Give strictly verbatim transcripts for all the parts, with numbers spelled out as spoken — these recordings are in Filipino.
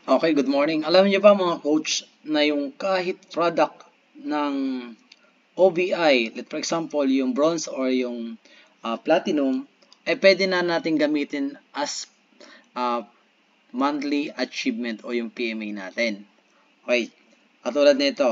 Okay, good morning. Alam niyo ba mga coach na yung kahit product ng O B I, like for example, yung bronze or yung ah, platinum, eh pwede na natin gamitin as ah, monthly achievement o yung P M A natin. Okay, katulad nito.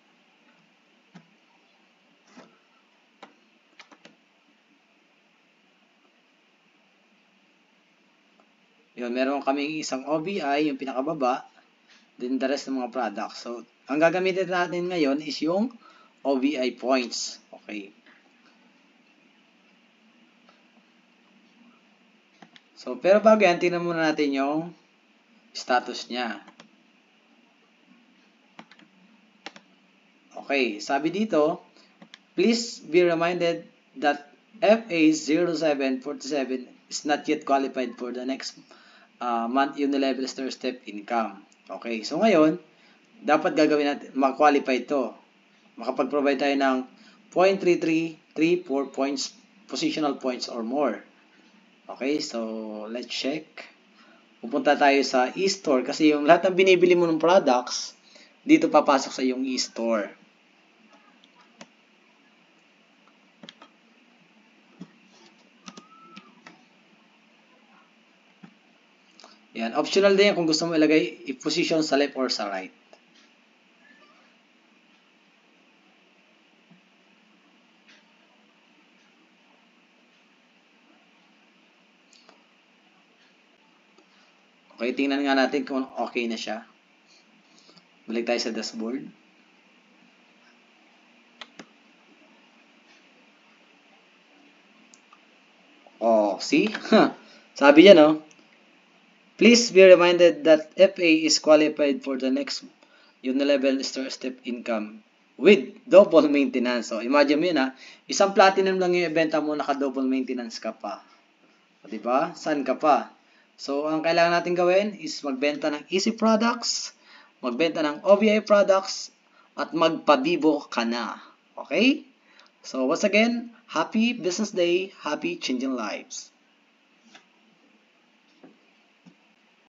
Yun, meron kaming isang O B I, yung pinakababa, then the rest ng mga products. So, ang gagamitin natin ngayon is yung O B I points. Okay. So, pero bago yan, tingnan muna natin yung status niya. Okay, sabi dito, please be reminded that F A zero seven four seven is not yet qualified for the next uh, month unilevel stair step income. Okay, so ngayon, dapat gagawin natin, mag-qualify ito. Makapag-provide tayo ng zero point three three three four points, positional points or more. Okay, so let's check. Pupunta tayo sa e-store kasi yung lahat ng binibili mo ng products, dito papasok sa yung e-store. Yan, optional din yan kung gusto mo ilagay i-position sa left or sa right. Okay, tingnan nga natin kung okay na siya. Balik tayo sa dashboard. Oh, see? Sabi niya, no? Please be reminded that F A is qualified for the next unilevel stair step income with double maintenance. So, imagine mo yun, ha? Isang platinum lang yung ibenta mo, naka-double maintenance ka pa. O, diba? Saan ka pa? So, ang kailangan natin gawin is magbenta ng easy products, magbenta ng O B I products, at magpabibo ka na. Okay? So, once again, happy business day, happy changing lives.